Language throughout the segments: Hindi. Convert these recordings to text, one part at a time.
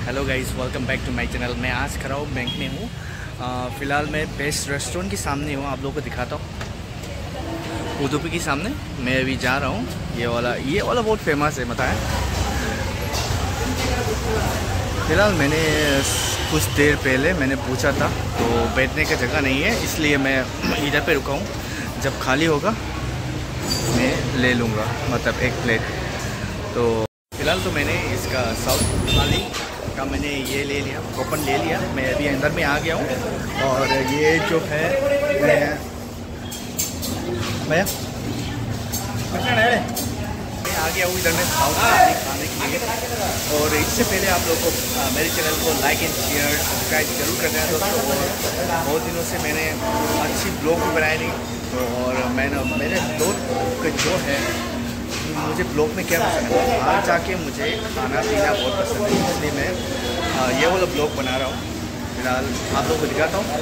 Hello guys, welcome back to my channel. मैं आज खड़ा हूँ, बैंक में हूँ। फ़िलहाल मैं बेस्ट रेस्टोरेंट के सामने हूँ। आप लोगों को दिखाता हूँ उदुपी के सामने। मैं अभी जा रहा हूँ। ये वाला बहुत फेमस है, बताएं। फ़िलहाल मैंने कुछ देर पहले मैंने पूछा था, तो बैठने का जगह नहीं है, इसलिए मैं इधर पे रुका हूँ। जब खाली होगा मैं ले लूँगा, मतलब एक प्लेट। तो फ़िलहाल तो मैंने इसका साउथ थाली का मैंने ये ले लिया, कूपन ले लिया। मैं अभी अंदर में आ गया हूँ। और ये जो है मैं भैया आ गया हूँ इधर में साउथ थाली खाने के लिए। और इससे पहले आप लोगों को मेरे चैनल को लाइक एंड शेयर सब्सक्राइब जरूर करना है दोस्तों। और बहुत दिनों से मैंने अच्छी ब्लॉग भी बनाई नहीं, तो और मैंने मेरे दोस्त जो है, मुझे ब्लॉग में क्या पसंद है, बाहर जाके मुझे खाना पीना बहुत पसंद है, इसलिए मैं ये वाला ब्लॉग बना रहा हूँ। फिलहाल आप लोगों को दिखाता हूँ।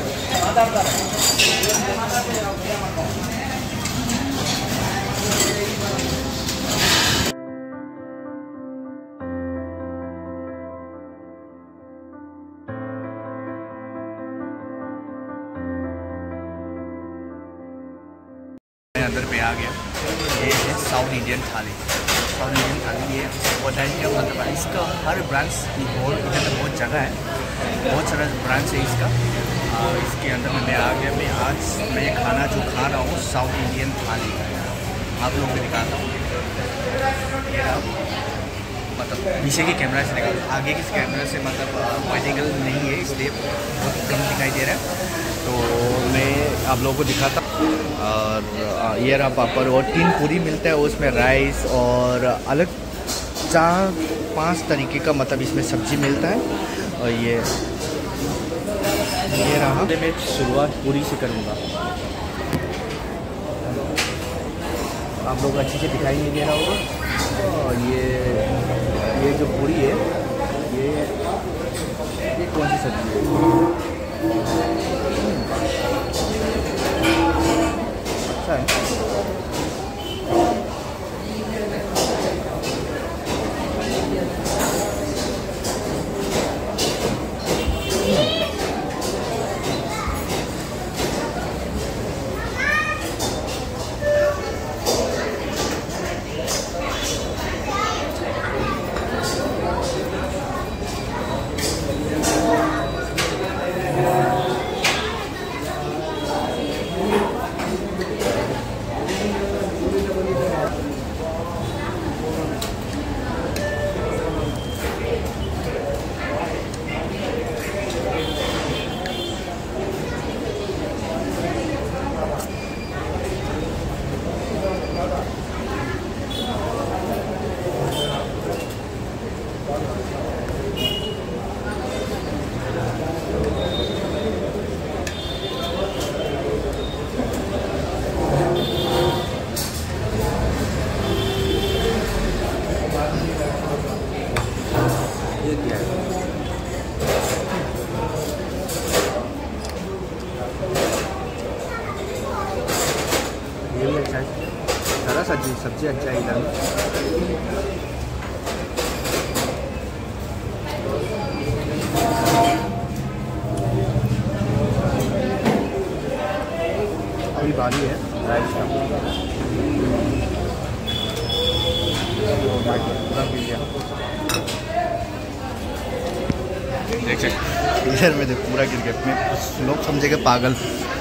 मैं अंदर पे आ गया। ये है South Indian thali. South Indian thali ये बताइए क्या मतलब है। इसका हर ब्रांच इधर में बहुत जगह है, बहुत सारा ब्रांच है इसका। इसके अंदर में मैं आ गया। मैं खाना जो खा रहा हूँ साउथ इंडियन थाली, आप लोगों को दिखाता हूँ। मतलब पीछे के कैमरा से दिखा, आगे के कैमरा से मतलब वाइड एंगल नहीं है, इसलिए बहुत कम दिखाई दे रहा है। तो मैं आप लोगों को दिखाता हूँ। और ये रहा पापड़, और 3 पूरी मिलता है, उसमें राइस और अलग 4-5 तरीके का मतलब इसमें सब्जी मिलता है। और ये रहा। मैं शुरुआत पूरी से करूँगा। आप लोग अच्छे से दिखाई नहीं दे रहा होगा। और ये जो पूरी है, ये कौन सी सब्जी है? अच्छा है। ये भी अच्छा है, सारा सब्जी अच्छा है इधर। अभी बारी है राइस का, पूरा मिल गया। देख सकते इधर में देख पूरा गिर गया। मैं लोग समझेंगे पागल।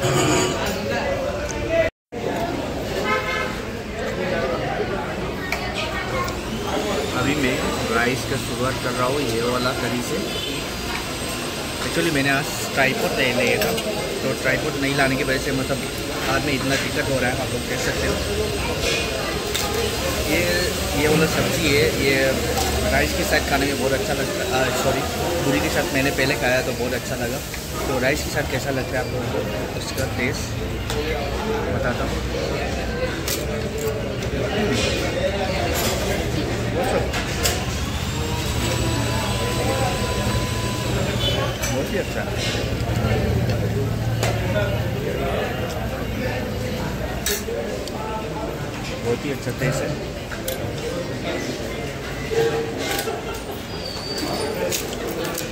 अभी मैं राइस का शुरुआत कर रहा हूँ, ये वाला करी से। एक्चुअली मैंने आज ट्राइपॉड नहीं लिया था, तो ट्राइपॉड नहीं लाने की वजह से मतलब हाथ में इतना दिक्कत हो रहा है, आप लोग देख सकते हो। ये वाला सब्ज़ी है, ये राइस के साथ खाने में बहुत अच्छा लगता है। सॉरी, पूरी के साथ मैंने पहले खाया तो बहुत अच्छा लगा। तो राइस के साथ कैसा लगता है आप लोगों को, उसका टेस्ट बताता हूँ। बहुत ही अच्छा है। बहुत ही अच्छा टेस्ट है।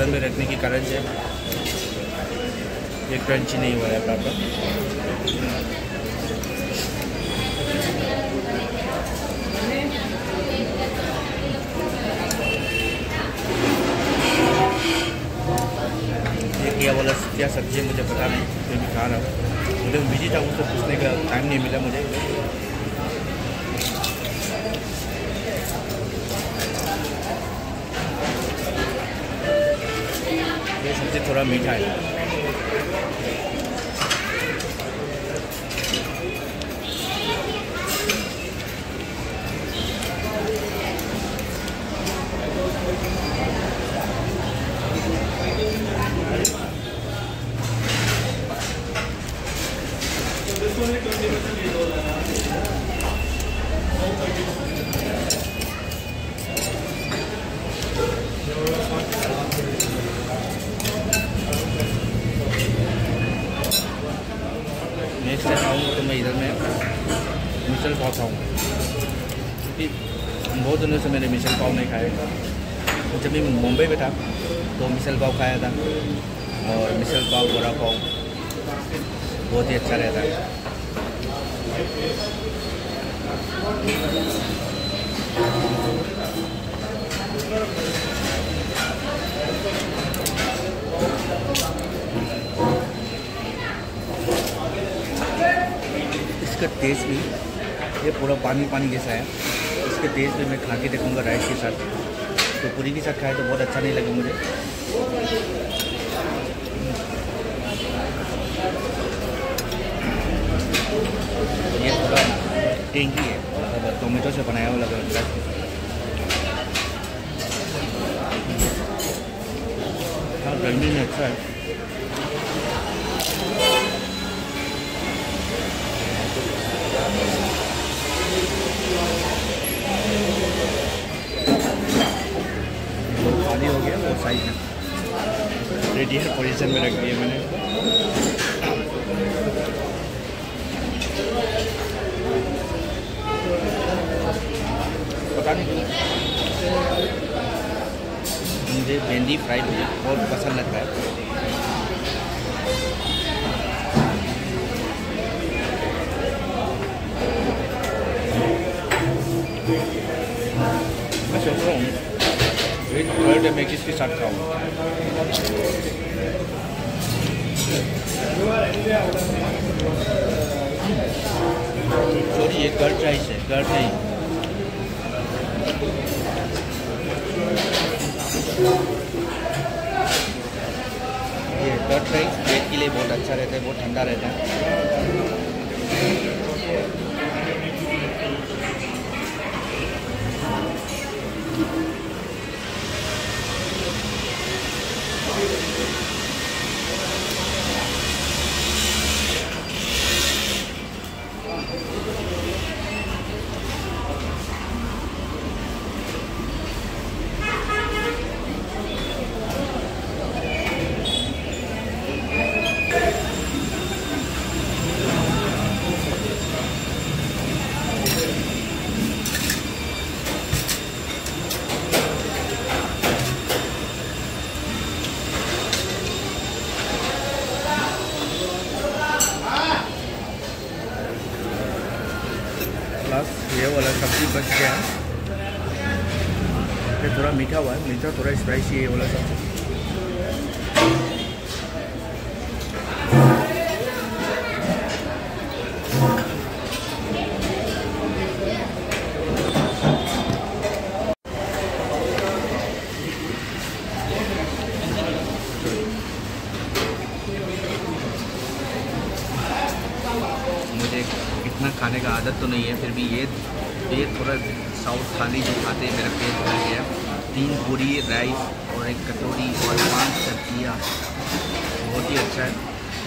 फ्रीज़र में रखने के कारण से ये क्रंची नहीं हुआ है प्रॉपर। ये क्या सब्जी है मुझे पता नहीं, फिर भी खा रहा हूँ। मुझे बिजी था, उसको पूछने का टाइम नहीं मिला मुझे। ये सब्जी थोड़ा मीठा है। नेक्स्ट टाइम आऊँगा तो मैं इधर में मिसल पाव खाऊँगा, क्योंकि बहुत दिनों से मैंने मिसल पाव नहीं खाया। जब मैं मुंबई में था तो मिसल पाव खाया था, और मिसल पाव बड़ा पाव बहुत ही अच्छा रहता है। इसका टेस्ट भी ये पूरा पानी पानी जैसा है। इसके टेस्ट भी मैं खा के देखूँगा राइस के साथ, तो पूरी के साथ खाए तो बहुत अच्छा नहीं लगा मुझे। ये पूरा टेंगी है, मतलब टोमेटो से बनाया हुआ लग रहा है। हाँ, गर्मी में अच्छा है। खाली हो गया वो साइड में रेडी है, पोजीशन में रख दिया मैंने। पता नहीं मुझे भिंडी फ्राई मुझे बहुत पसंद लगता है। मैं सोच रहा हूँ ब्रेड मैं किसके साथ खाऊँ। सॉरी, ये कर्ड राइस है, कर्ड नहीं। ये कर्ड राइस पेट के लिए बहुत अच्छा रहता है, बहुत ठंडा रहता है। ये वाला सब्जी बच गया है, ये थोड़ा मीठा हुआ है, मीठा थोड़ा स्पाइसी है ये वाला सब्जी। मुझे इतना खाने का आदत तो नहीं है, फिर भी ये थोड़ा साउथ थाली जो खाते हैं मेरा पेट भर गया। 3 पूरी राइस और 1 कटोरी और 5 सब्जियाँ, बहुत ही अच्छा है।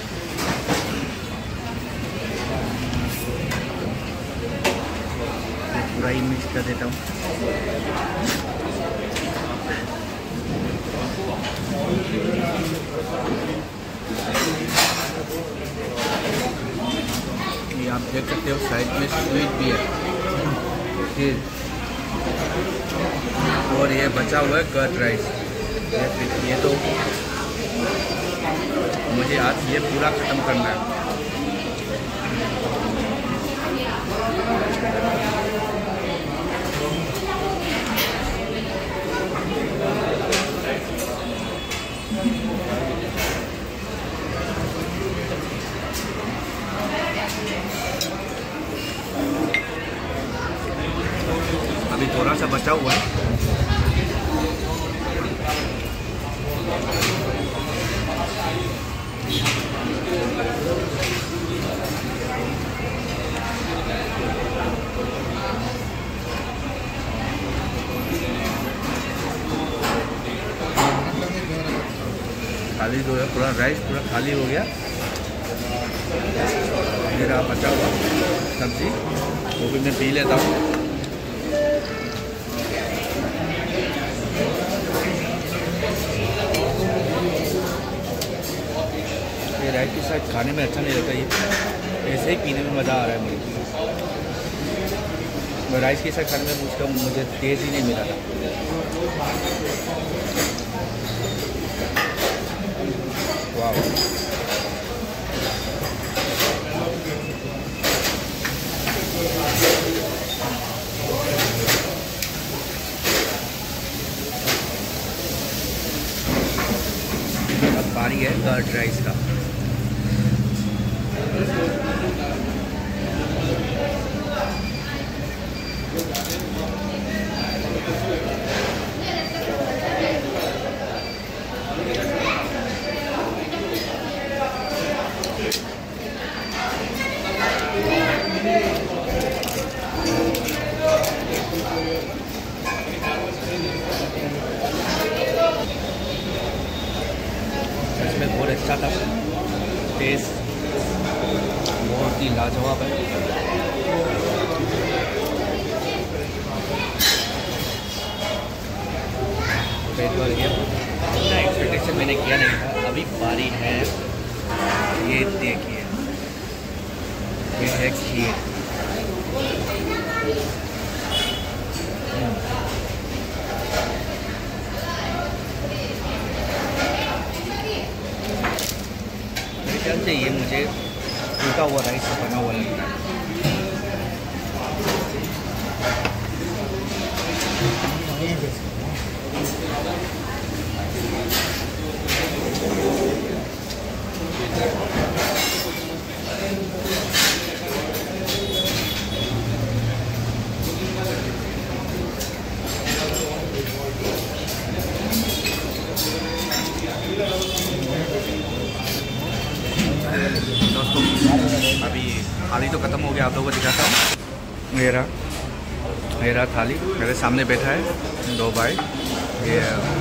पूरा ही मिक्स कर देता हूँ। ये आप देख सकते हो साइड में स्वीट भी है, और ये बचा हुआ है कर्ड राइस। ये तो मुझे आज ये पूरा ख़त्म करना है। अभी थोड़ा सा बचा हुआ है। खाली जो है पूरा राइस पूरा खाली हो गया। मेरा बचा हुआ सब्जी वो भी मैं पी लेता हूँ। ये राइस के साथ खाने में अच्छा नहीं लगता, ये ऐसे ही पीने में मज़ा आ रहा है मुझे। राइस के साथ खाने में मुझे टेस्ट ही नहीं मिला था। वाह, अब बारी है कर्ड राइस का। इसमें बहुत अच्छा था, टेस्ट बहुत ही लाजवाब है। पेट भर गया, इतना एक्सपेक्टेशन मैंने किया नहीं था। अभी बारी है, ये देखिए, ये है खीर। मेरे ख्याल से ये मुझे टूटा हुआ राइस से बना हुआ लगता है। दोस्तों अभी थाली तो ख़त्म हो गया, आप लोगों को दिखाता हूँ। मेरा थाली मेरे सामने बैठा है, 2 भाई। ये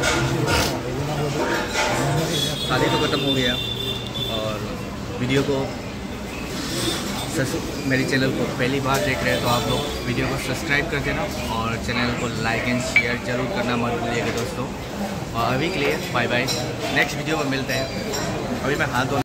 थाली तो ख़त्म हो गया। और वीडियो को मेरे चैनल को पहली बार देख रहे हैं तो आप लोग वीडियो को सब्सक्राइब कर देना और चैनल को लाइक एंड शेयर ज़रूर करना मत भूलिएगा दोस्तों। और अभी के लिए बाय बाय, नेक्स्ट वीडियो में मिलते हैं। अभी मैं हाथ धो